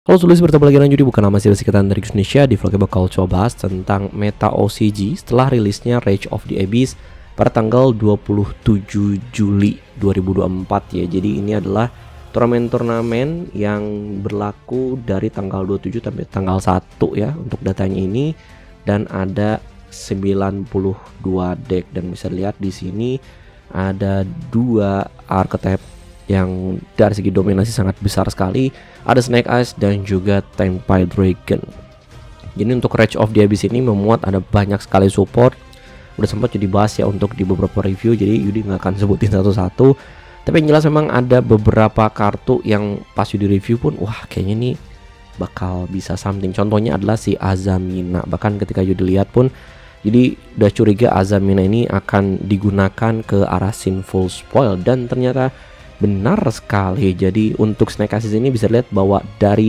Halo tulis bertemu lagi dengan Judi, bukan nama series sekitar dari Indonesia. Di vlognya bakal coba bahas tentang meta OCG setelah rilisnya Rage of the Abyss pada tanggal 27 Juli 2024 ya. Jadi ini adalah turnamen yang berlaku dari tanggal 27 sampai tanggal 1 ya untuk datanya ini, dan ada 92 deck, dan bisa lihat di sini ada dua archetype yang dari segi dominasi sangat besar sekali. Ada Snake Eyes dan juga Tempai Dragon. Jadi untuk Rage of the Abyss ini memuat ada banyak sekali support. Udah sempat jadi bahas ya untuk di beberapa review, jadi Yudi nggak akan sebutin satu-satu. Tapi yang jelas memang ada beberapa kartu yang pas Yudi review pun wah kayaknya ini bakal bisa something. Contohnya adalah si Azamina. Bahkan ketika Yudi lihat pun jadi udah curiga Azamina ini akan digunakan ke arah Sinful Spoil, dan ternyata benar sekali. Jadi untuk Snake Eyes ini bisa lihat bahwa dari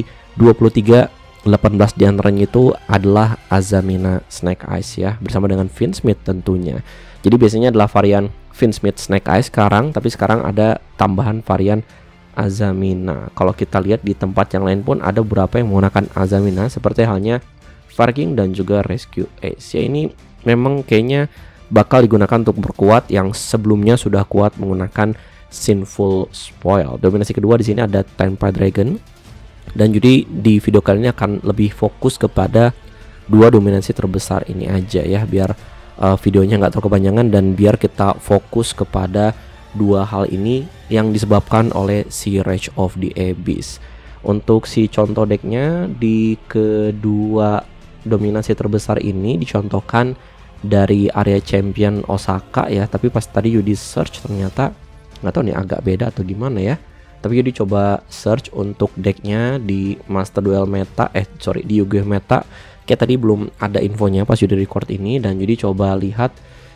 23, 18 diantaranya itu adalah Azamina Snake Eyes ya, bersama dengan Finsmith tentunya. Jadi biasanya adalah varian Finsmith Snake Eyes sekarang, tapi sekarang ada tambahan varian Azamina. Kalau kita lihat di tempat yang lain pun ada beberapa yang menggunakan Azamina, seperti halnya Farking dan juga Rescue Ace ya. Ini memang kayaknya bakal digunakan untuk berkuat yang sebelumnya sudah kuat menggunakan Sinful Spoil. Dominasi kedua di sini ada Tempai Dragon, dan jadi di video kali ini akan lebih fokus kepada dua dominasi terbesar ini aja ya, biar videonya nggak terlalu kepanjangan dan biar kita fokus kepada dua hal ini yang disebabkan oleh si Rage of the Abyss. Untuk si contoh decknya di kedua dominasi terbesar ini dicontohkan dari area champion Osaka ya, tapi pas tadi Yudi search ternyata nggak tahu nih agak beda atau gimana ya. Tapi jadi coba search untuk decknya di Master Duel Meta, di Yu-Gi-Oh Meta. Kayak tadi belum ada infonya pas jadi record ini, dan jadi coba lihat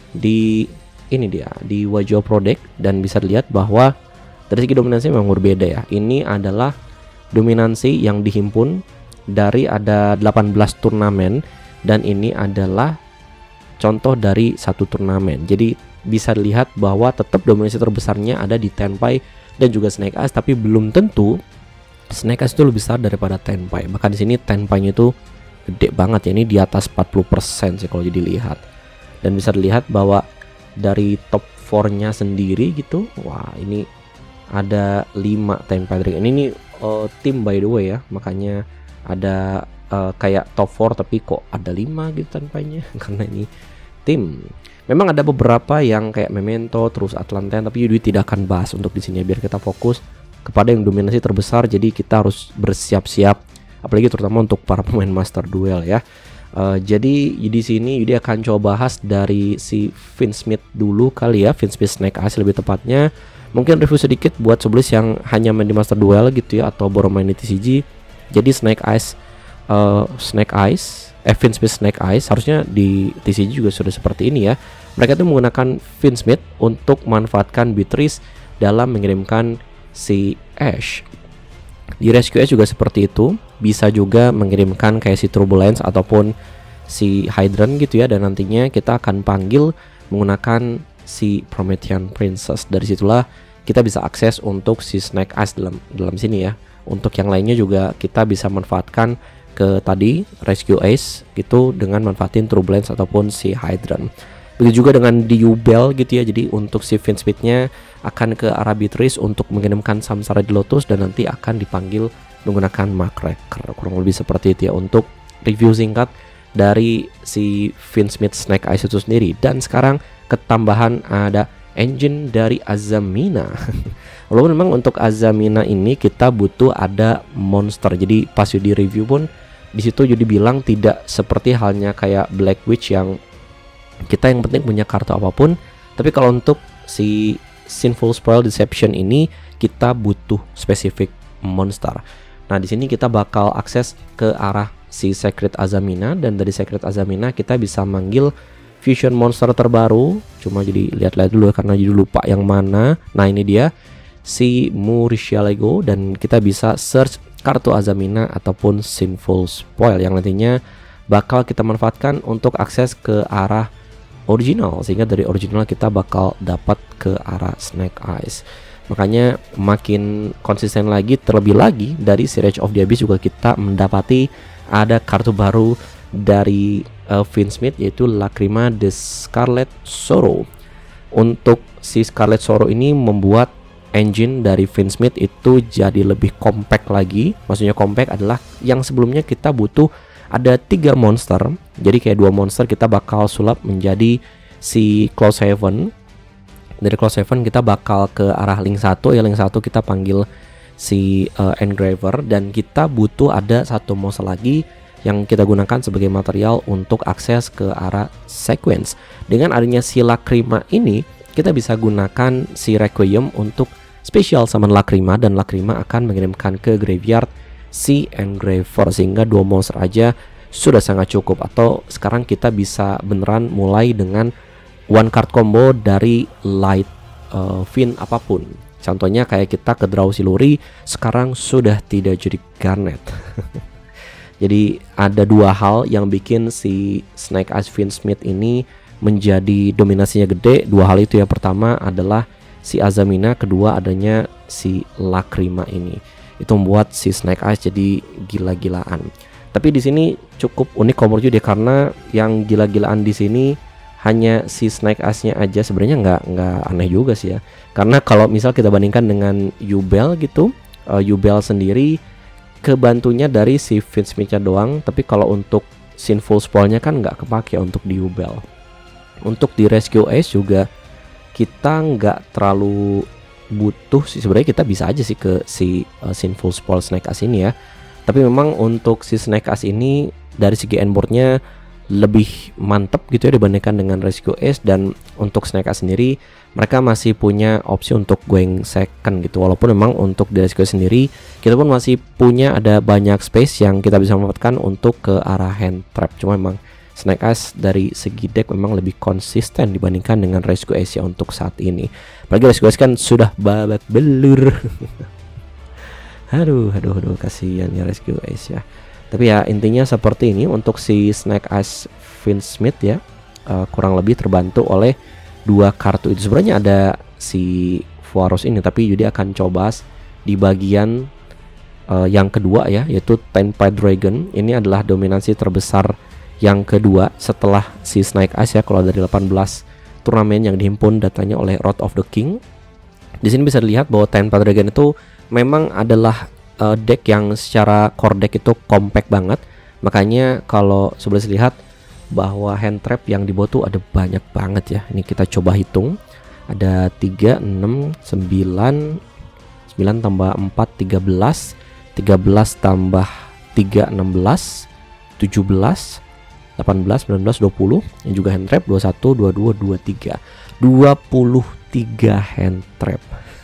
di ini dia di Wajah Pro Deck, dan bisa dilihat bahwa dari segi dominansi memang berbeda ya. Ini adalah dominansi yang dihimpun dari ada 18 turnamen, dan ini adalah contoh dari satu turnamen. Jadi bisa dilihat bahwa tetap dominasi terbesarnya ada di Tempai dan juga Snake Eyes, tapi belum tentu Snake Eyes itu lebih besar daripada Tempai. Bahkan di sini Tempainya itu gede banget ya, ini di atas 40% sih kalau jadi lihat. Dan bisa dilihat bahwa dari top 4-nya sendiri gitu, wah ini ada 5 Tempai Dragon. Ini tim by the way ya, makanya ada kayak top 4 tapi kok ada 5 gitu Tempainya karena ini tim. Memang ada beberapa yang kayak Memento, terus Atlantean, tapi Yudi tidak akan bahas untuk di sini biar kita fokus kepada yang dominasi terbesar. Jadi kita harus bersiap-siap, apalagi terutama untuk para pemain Master Duel ya. Jadi di sini Yudi akan coba bahas dari si Finsmith dulu kali ya, Finsmith Snake Eyes lebih tepatnya. Mungkin review sedikit buat Sublis yang hanya main di Master Duel gitu ya, atau baru main di TCG. Jadi Snake Eyes, Finsmith Snake Eyes harusnya di TCG juga sudah seperti ini ya. Mereka itu menggunakan Finsmith untuk manfaatkan Beatrice dalam mengirimkan si Ash. Di Rescue Ace juga seperti itu, bisa juga mengirimkan kayak si Turbulence ataupun si Hydran gitu ya, dan nantinya kita akan panggil menggunakan si Promethean Princess. Dari situlah kita bisa akses untuk si Snake Eyes dalam sini ya. Untuk yang lainnya juga kita bisa manfaatkan ke tadi Rescue Ace gitu dengan manfaatin Turbulence ataupun si Hydran. Begitu juga dengan Diubel gitu ya. Jadi untuk si Finsmith-nya akan ke arah Beatrice untuk mengirimkan Samsara di Lotus, dan nanti akan dipanggil menggunakan Muckraker. Kurang lebih seperti itu ya untuk review singkat dari si Finsmith Snake Eyes itu sendiri. Dan sekarang ketambahan ada engine dari Azamina. Walaupun memang untuk Azamina ini kita butuh ada monster. Jadi pas di review pun di situ jadi bilang tidak seperti halnya kayak Black Witch yang kita yang penting punya kartu apapun, tapi kalau untuk si Sinful Spoil Deception ini kita butuh spesifik monster. Nah di sini kita bakal akses ke arah si Secret Azamina, dan dari Secret Azamina kita bisa manggil fusion monster terbaru. Cuma jadi lihat-lihat dulu karena jadi lupa yang mana. Nah ini dia si Murcielago, dan kita bisa search kartu Azamina ataupun Sinful Spoil yang nantinya bakal kita manfaatkan untuk akses ke arah original, sehingga dari original kita bakal dapat ke arah Snake Eyes. Makanya makin konsisten lagi, terlebih lagi dari si Rage of the Abyss juga kita mendapati ada kartu baru dari Vince Smith, yaitu Lacrima The Scarlet Sorrow. Untuk si Scarlet Sorrow ini membuat engine dari Vince Smith itu jadi lebih compact lagi. Maksudnya compact adalah yang sebelumnya kita butuh ada 3 monster, jadi kayak 2 monster kita bakal sulap menjadi si Close Haven. Dari Close Haven kita bakal ke arah Link 1, ya Link 1 kita panggil si Engraver, dan kita butuh ada 1 monster lagi yang kita gunakan sebagai material untuk akses ke arah sequence. Dengan adanya si Lacrima ini, kita bisa gunakan si Requiem untuk special summon Lacrima, dan Lacrima akan mengirimkan ke graveyard si Engraver, sehingga 2 monster aja sudah sangat cukup. Atau sekarang kita bisa beneran mulai dengan one card combo dari light Fin apapun. Contohnya kayak kita ke draw Siluri, sekarang sudah tidak jadi Garnet. Jadi ada 2 hal yang bikin si Snake Eyes Vince Smith ini menjadi dominasinya gede. 2 hal itu, yang pertama adalah si Azamina, kedua adanya si Lacrima ini. Itu membuat si Snake Eyes jadi gila-gilaan. Tapi di sini cukup unik kombo juga, karena yang gila-gilaan di sini hanya si Snake Eyes-nya aja. Sebenarnya nggak aneh juga sih ya, karena kalau misal kita bandingkan dengan Yubel gitu, Yubel sendiri kebantunya dari si Vince Smith-nya doang. Tapi kalau untuk Sinful Spoil-nya kan nggak kepake untuk di Yubel. Untuk di Rescue Ace juga kita nggak terlalu butuh sih, sebenarnya kita bisa aja sih ke si Sinful Spoil Snake Eyes ini ya. Tapi memang untuk si Snake Eyes ini dari segi endboard-nya lebih mantep gitu ya dibandingkan dengan Rescue Ace. Dan untuk Snake Eyes sendiri mereka masih punya opsi untuk going second gitu, walaupun memang untuk di Rescue Ace sendiri kita pun masih punya ada banyak space yang kita bisa manfaatkan untuk ke arah hand trap. Cuma memang Snake Eyes dari segi deck memang lebih konsisten dibandingkan dengan Rescue Ace ya untuk saat ini. Apalagi Rescue Ace kan sudah babak belur. aduh kasihan ya Rescue Ace ya. Tapi ya intinya seperti ini untuk si Snake Eyes Vince Smith ya, kurang lebih terbantu oleh 2 kartu itu. Sebenarnya ada si Fuaros ini, tapi Yudi akan coba di bagian yang kedua ya, yaitu Tenpai Dragon. Ini adalah dominasi terbesar yang kedua setelah si Snake Eyes ya, kalau dari 18 turnamen yang dihimpun datanya oleh Road of the King. Di sini bisa dilihat bahwa Tenpai Dragon itu memang adalah deck yang secara core deck itu compact banget. Makanya kalau sebelah lihat bahwa hand trap yang dibawa tuh ada banyak banget ya. Ini kita coba hitung. Ada 3, 6, 9 tambah 4, 13 tambah 3, 16 17 18, 19, 20. Yang juga hand trap 21, 22, 23 23 hand trap.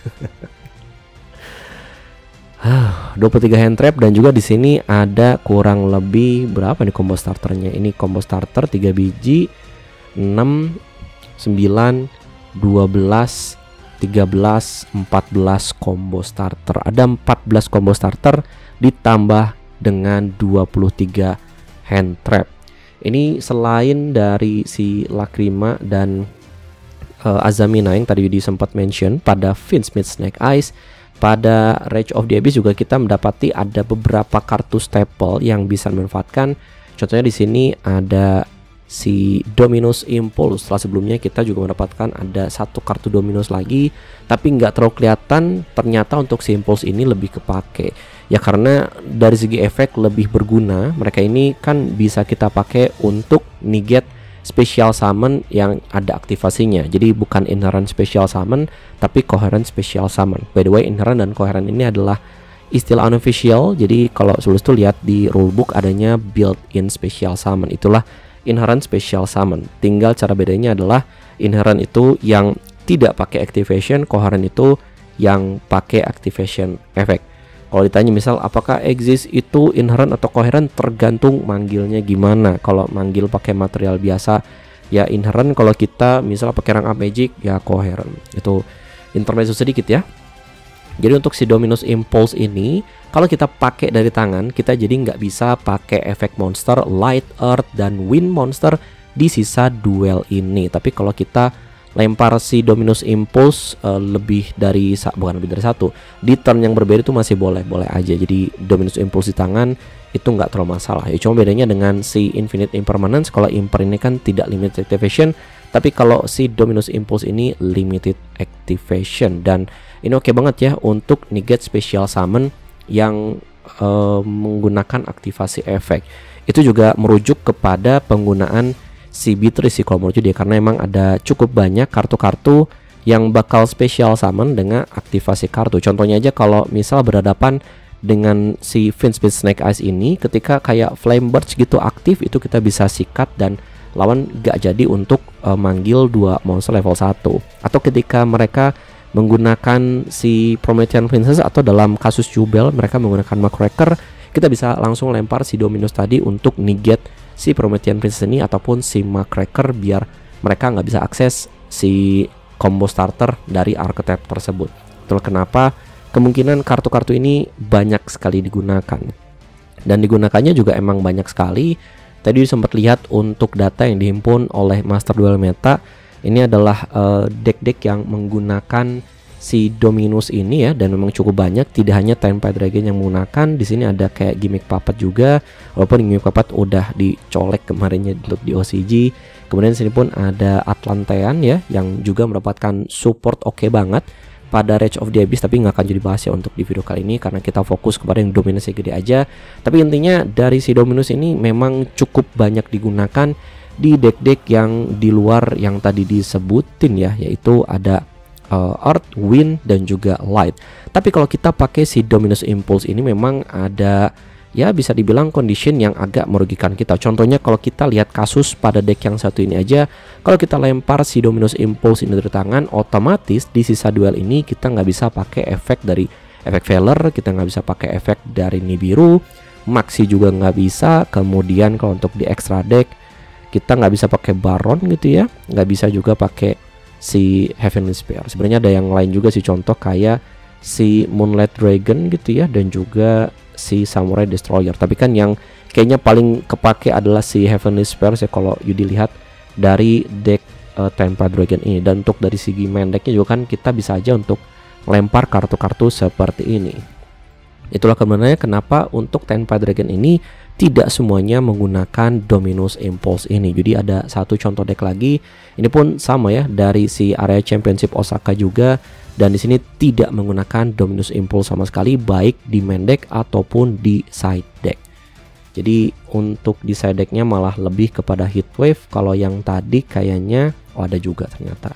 23 hand trap. Dan juga di sini ada kurang lebih berapa nih combo starternya. Ini combo starter 3 biji, 6, 9, 12, 13, 14 combo starter. Ada 14 combo starter ditambah dengan 23 hand trap. Ini selain dari si Lacrima dan Azamina yang tadi Yudi sempat mention pada Vince Smith Snake Eyes, pada Rage of the Abyss juga kita mendapati ada beberapa kartu staple yang bisa dimanfaatkan. Contohnya di sini ada si Dominus Impulse. Setelah sebelumnya kita juga mendapatkan ada 1 kartu Dominus lagi, tapi nggak terlalu kelihatan. Ternyata untuk si Impulse ini lebih kepake ya, karena dari segi efek lebih berguna. Mereka ini kan bisa kita pakai untuk negate special summon yang ada aktivasinya. Jadi bukan inherent special summon, tapi coherent special summon. By the way, inherent dan coherent ini adalah istilah unofficial. Jadi kalau Sulus tuh lihat di rulebook adanya built-in special summon, itulah inherent special summon. Tinggal cara bedanya adalah inherent itu yang tidak pakai activation, coherent itu yang pakai activation effect. Kalau ditanya misal apakah exist itu inherent atau coherent, tergantung manggilnya gimana. Kalau manggil pakai material biasa ya inherent, kalau kita misal pakai rank up magic ya coherent. Itu intermezzo sedikit ya. Jadi untuk si Dominus Impulse ini kalau kita pakai dari tangan, kita jadi nggak bisa pakai efek monster, light, earth, dan wind monster di sisa duel ini. Tapi kalau kita lempar si Dominus Impulse bukan lebih dari satu, di turn yang berbeda itu masih boleh aja. Jadi Dominus Impulse di tangan itu nggak terlalu masalah ya. Cuma bedanya dengan si Infinite Impermanence, kalau Imper ini kan tidak limited activation, tapi kalau si Dominus Impulse ini limited activation. Dan ini oke banget ya untuk negate special summon yang menggunakan aktivasi efek. Itu juga merujuk kepada penggunaan si Beatrice sih kalau menurut dia, karena emang ada cukup banyak kartu-kartu yang bakal special summon dengan aktivasi kartu. Contohnya aja kalau misal berhadapan dengan si Fiendsmith Snake Eyes ini, ketika kayak Flame Burst gitu aktif, itu kita bisa sikat dan lawan gak jadi untuk manggil 2 monster level 1. Atau ketika mereka menggunakan si Promethean Princess, atau dalam kasus Jubel mereka menggunakan Muckracker, kita bisa langsung lempar si Dominus tadi untuk negate si Promethean Princess ini ataupun si Muckracker, biar mereka nggak bisa akses si combo starter dari archetype tersebut. Itulah kenapa kemungkinan kartu-kartu ini banyak sekali digunakan, dan digunakannya juga emang banyak sekali. Tadi sempat lihat untuk data yang dihimpun oleh Master Duel Meta, ini adalah deck-deck yang menggunakan si Dominus ini ya, dan memang cukup banyak. Tidak hanya Tempai Dragon yang menggunakan, di sini ada kayak Gimmick Puppet juga, walaupun Gimmick Puppet udah dicolek kemarinnya untuk di OCG. Kemudian sini pun ada Atlantean ya, yang juga mendapatkan support oke banget pada Rage of the Abyss, tapi nggak akan jadi bahas ya untuk di video kali ini karena kita fokus kepada yang dominusnya gede aja. Tapi intinya dari si Dominus ini memang cukup banyak digunakan di deck-deck yang di luar yang tadi disebutin ya, yaitu ada Earth, Wind, dan juga Light. Tapi kalau kita pakai si Dominus Impulse ini memang ada ya bisa dibilang condition yang agak merugikan kita. Contohnya kalau kita lihat kasus pada deck yang satu ini aja, kalau kita lempar si Dominus Impulse ini dari tangan, otomatis di sisa duel ini kita nggak bisa pakai efek dari efek Valor, kita nggak bisa pakai efek dari Nibiru, Maxi juga nggak bisa. Kemudian kalau untuk di extra deck kita nggak bisa pakai Baron gitu ya, nggak bisa juga pakai si Heavenly Spear. Sebenarnya ada yang lain juga sih, contoh kayak si Moonlight Dragon gitu ya, dan juga si Samurai Destroyer. Tapi kan yang kayaknya paling kepake adalah si Heavenly Spear ya kalau you dilihat dari deck Tempai Dragon ini. Dan untuk dari segi main decknya juga kan kita bisa aja untuk lempar kartu-kartu seperti ini. Itulah sebenarnya kenapa untuk Tempai Dragon ini tidak semuanya menggunakan Dominus Impulse ini. Jadi ada satu contoh deck lagi, ini pun sama ya, dari si area Championship Osaka juga, dan di sini tidak menggunakan Dominus Impulse sama sekali, baik di main deck ataupun di side deck. Jadi untuk di side decknya malah lebih kepada Heatwave. Kalau yang tadi kayaknya ada juga ternyata.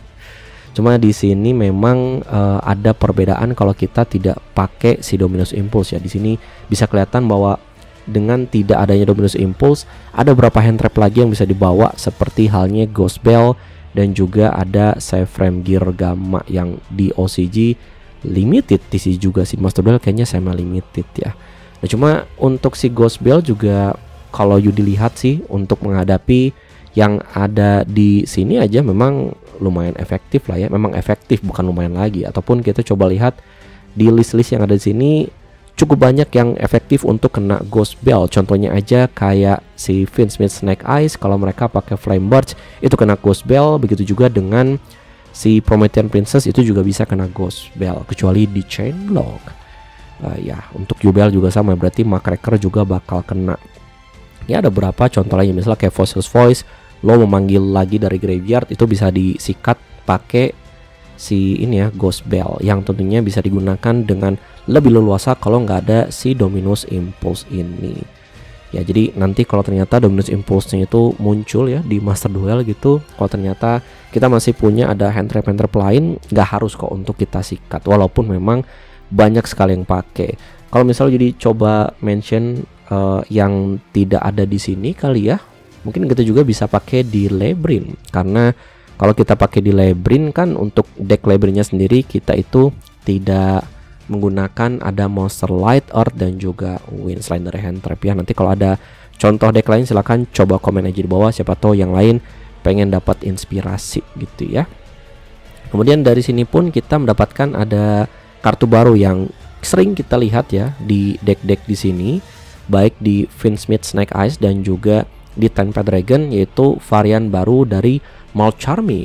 Cuma di sini memang ada perbedaan kalau kita tidak pakai si Dominus Impulse ya. Di sini bisa kelihatan bahwa dengan tidak adanya Dominus Impulse, ada beberapa hand trap lagi yang bisa dibawa, seperti halnya Ghost Bell, dan juga ada Frame Gear Gamma yang di OCG limited. TC juga si Master Duel kayaknya semi limited ya. Nah, cuma untuk si Ghost Bell juga kalau you dilihat sih, untuk menghadapi yang ada di sini aja memang lumayan efektif lah ya. Memang efektif, bukan lumayan lagi. Ataupun kita coba lihat di list-list yang ada di sini, cukup banyak yang efektif untuk kena Ghost Bell. Contohnya aja kayak si Fiendsmith Snake Eyes, kalau mereka pakai Flame Burst itu kena Ghost Bell. Begitu juga dengan si Promethean Princess itu juga bisa kena Ghost Bell, kecuali di Chainlock. Ya untuk Jubel juga sama, berarti Muckracker juga bakal kena. Ya ada beberapa contoh lainnya, misalnya kayak Fossil's Voice, lo memanggil lagi dari graveyard itu bisa disikat pakai si ini ya, Ghost Bell, yang tentunya bisa digunakan dengan lebih leluasa kalau nggak ada si Dominus Impulse ini. Ya jadi nanti kalau ternyata Dominus Impulse-nya itu muncul ya di Master Duel gitu, kalau ternyata kita masih punya ada hand trap lain, nggak harus kok untuk kita sikat, walaupun memang banyak sekali yang pakai. Kalau misalnya jadi coba mention yang tidak ada di sini kali ya, mungkin kita juga bisa pakai di Labyrinth, karena kalau kita pakai di Labyrinth kan untuk deck Labyrinth-nya sendiri kita itu tidak menggunakan ada monster Light, Earth, dan juga Wind selain dari hand trap ya. Nanti kalau ada contoh deck lain silahkan coba komen aja di bawah, siapa tahu yang lain pengen dapat inspirasi gitu ya. Kemudian dari sini pun kita mendapatkan ada kartu baru yang sering kita lihat ya di deck-deck di sini, baik di Fiendsmith Snake Eyes dan juga di Tempai Dragon, yaitu varian baru dari Malt Charmy.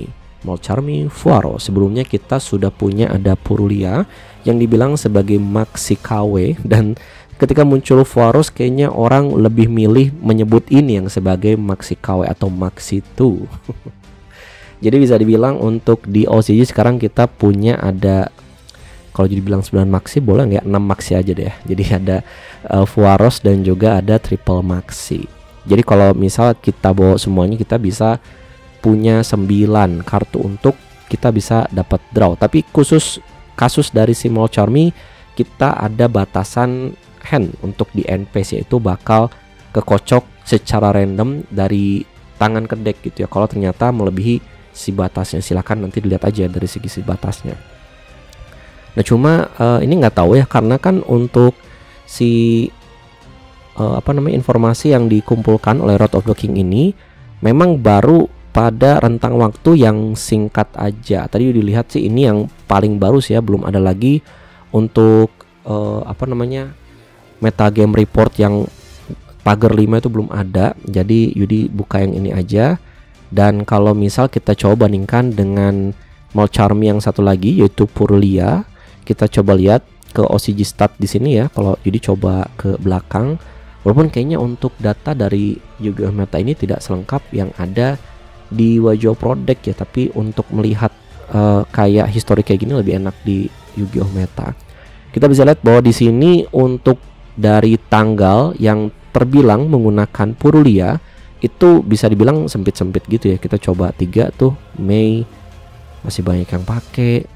Molcharmi, Fuaro. Sebelumnya kita sudah punya ada Purulia yang dibilang sebagai Maxi KW, dan ketika muncul Fuaros kayaknya orang lebih milih menyebut ini yang sebagai Maxi KW atau Maxi 2. Jadi bisa dibilang untuk di OCG sekarang kita punya ada, kalau jadi bilang 9 Maxi boleh nggak, 6 Maxi aja deh. Jadi ada Fuaros dan juga ada Triple Maxi. Jadi kalau misal kita bawa semuanya, kita bisa punya 9 kartu untuk kita bisa dapat draw. Tapi khusus kasus dari si Molcharmi, kita ada batasan hand untuk di end phase, yaitu bakal kekocok secara random dari tangan ke deck gitu ya. Kalau ternyata melebihi si batasnya, silahkan nanti dilihat aja dari segi si batasnya. Nah cuma ini nggak tahu ya, karena kan untuk si informasi yang dikumpulkan oleh Road of the King ini memang baru pada rentang waktu yang singkat aja. Tadi dilihat sih ini yang paling baru sih ya, belum ada lagi untuk metagame report yang pagar 5 itu belum ada. Jadi Yudi buka yang ini aja. Dan kalau misal kita coba bandingkan dengan Molcharmi yang satu lagi yaitu Purulia, kita coba lihat ke OCG stat di sini ya. Kalau Yudi coba ke belakang, walaupun kayaknya untuk data dari Yu-Gi-Oh Meta ini tidak selengkap yang ada di Wajo Product ya, tapi untuk melihat kayak histori kayak gini lebih enak di Yu-Gi-Oh Meta. Kita bisa lihat bahwa di sini untuk dari tanggal yang terbilang menggunakan Purulia itu bisa dibilang sempit-sempit gitu ya. Kita coba 3 tuh Mei masih banyak yang pakai.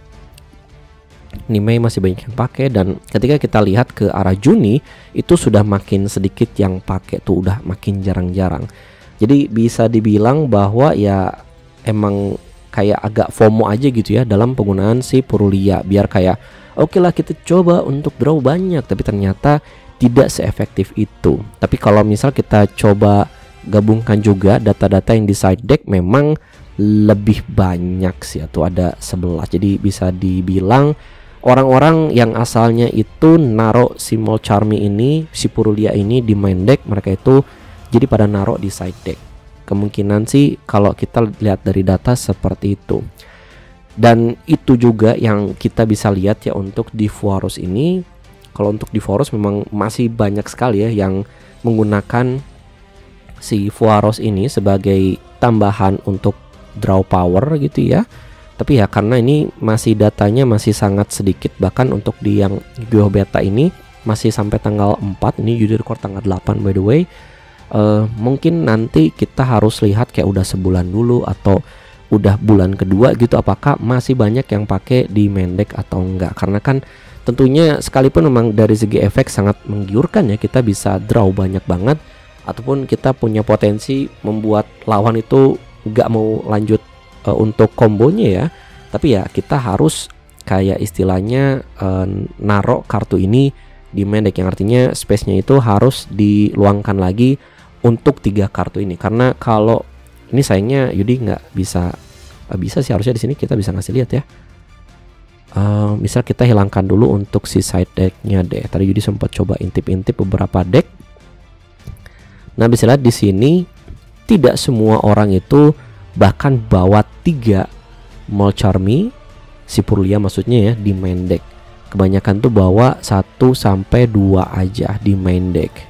Ini Mei masih banyak yang pakai, dan ketika kita lihat ke arah Juni itu sudah makin sedikit yang pakai tuh, udah makin jarang-jarang. Jadi bisa dibilang bahwa ya emang kayak agak FOMO aja gitu ya dalam penggunaan si Purulia, biar kayak oke lah kita coba untuk draw banyak, tapi ternyata tidak seefektif itu. Tapi kalau misal kita coba gabungkan juga data-data yang di side deck, memang lebih banyak sih, atau ada 11. Jadi bisa dibilang orang-orang yang asalnya itu naruh si Molcharmi ini, si Purulia ini di main deck, mereka itu jadi pada naruh di side deck. Kemungkinan sih kalau kita lihat dari data seperti itu. Dan itu juga yang kita bisa lihat ya untuk di Fuaros ini. Kalau untuk di Fuaros memang masih banyak sekali ya yang menggunakan si Fuaros ini sebagai tambahan untuk draw power gitu ya. Tapi ya karena ini masih datanya masih sangat sedikit, bahkan untuk di yang Yu-Gi-Oh Beta ini masih sampai tanggal 4. Ini Yudi record tanggal 8 by the way. Mungkin nanti kita harus lihat kayak udah sebulan dulu atau udah bulan kedua gitu, apakah masih banyak yang pakai di main deck atau enggak. Karena kan tentunya sekalipun memang dari segi efek sangat menggiurkan ya, kita bisa draw banyak banget, ataupun kita punya potensi membuat lawan itu nggak mau lanjut untuk kombonya ya. Tapi ya kita harus kayak istilahnya narok kartu ini di main deck, yang artinya space-nya itu harus diluangkan lagi untuk 3 kartu ini. Karena kalau ini sayangnya Yudi nggak bisa sih, harusnya di sini kita bisa ngasih lihat ya. Misal kita hilangkan dulu untuk si side decknya deh. Tadi Yudi sempat coba intip-intip beberapa deck. Nah bisa lihat di sini tidak semua orang itu bahkan bawa 3 Molcharmi, si Purulia maksudnya ya, di main deck. Kebanyakan tuh bawa 1 sampai 2 aja di main deck.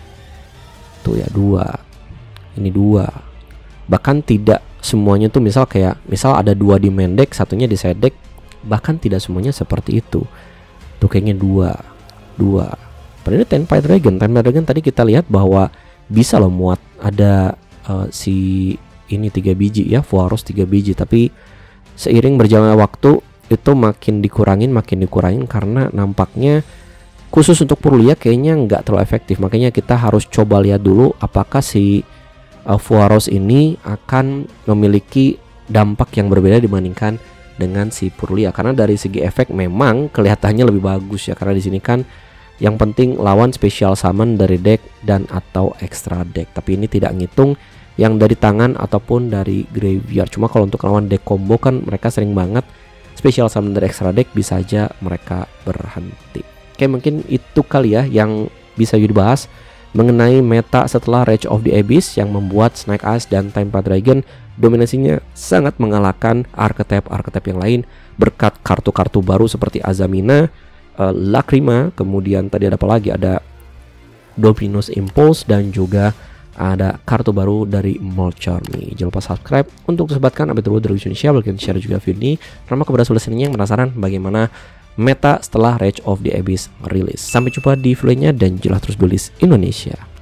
Tuh ya 2. Ini 2. Bahkan tidak semuanya tuh misal ada 2 di main deck, 1-nya di side deck. Bahkan tidak semuanya seperti itu. Tuh kayaknya 2. Padahal Tenpai Dragon tadi kita lihat bahwa bisa loh muat ada si ini 3 biji ya, Fuaros 3 biji. Tapi seiring berjalannya waktu itu makin dikurangin karena nampaknya khusus untuk Purulia kayaknya nggak terlalu efektif. Makanya kita harus coba lihat dulu apakah si Fuaros ini akan memiliki dampak yang berbeda dibandingkan dengan si Purulia. Karena dari segi efek memang kelihatannya lebih bagus ya, karena di sini kan yang penting lawan special summon dari deck dan atau extra deck. Tapi ini tidak ngitung yang dari tangan ataupun dari graveyard. Cuma kalau untuk lawan deck combo kan mereka sering banget special summon dari extra deck, bisa aja mereka berhenti. Oke, mungkin itu kali ya yang bisa dibahas mengenai meta setelah Rage of the Abyss yang membuat Snake Eyes dan Tempa Dragon dominasinya sangat mengalahkan archetype yang lain berkat kartu-kartu baru seperti Azamina, Lacrima, kemudian tadi ada apa lagi, ada Dominus Impulse, dan juga ada kartu baru dari Molcharmy. Jangan lupa subscribe untuk sebatkan update terbaru dari Indonesia. Bagi share juga video ini karena kepada solusinya yang penasaran bagaimana meta setelah Rage of the Abyss rilis. Sampai jumpa di videonya dan jelas terus Duelist Indonesia.